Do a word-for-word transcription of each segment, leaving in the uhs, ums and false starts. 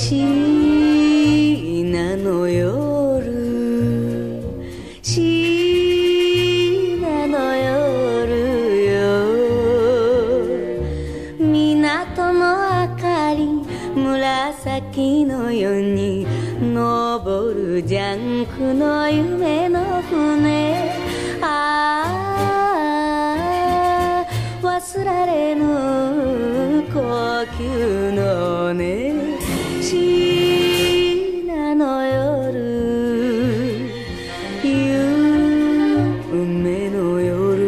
シナの夜、シナの夜よ、港の明かり紫の夜に昇るジャンクの夢の船、ああ忘られぬ呼吸の音、シナの夜、夢の夜。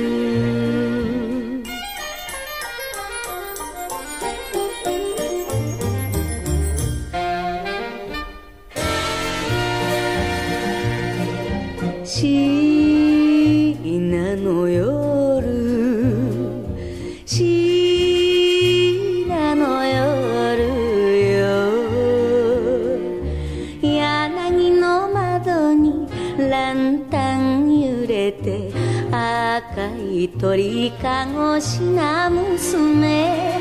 シナの夜、シナの夜よ、柳の窓にランタン揺れて赤い鳥かごしな娘、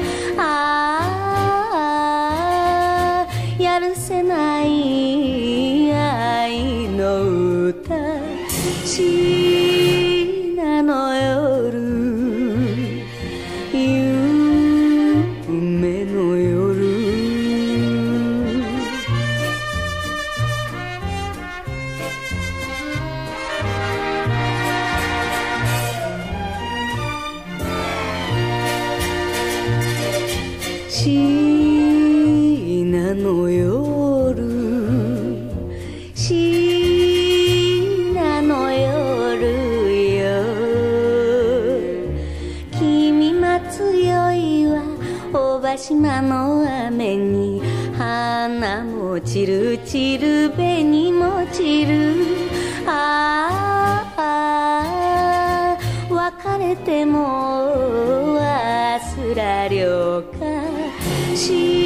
ああやるせない愛の歌、シナの夜、夢の夜。シナの夜、シナの夜よ、君待つ酔いは大場島の雨に花も散る散る紅も散る、ああ別れても忘らりょうか、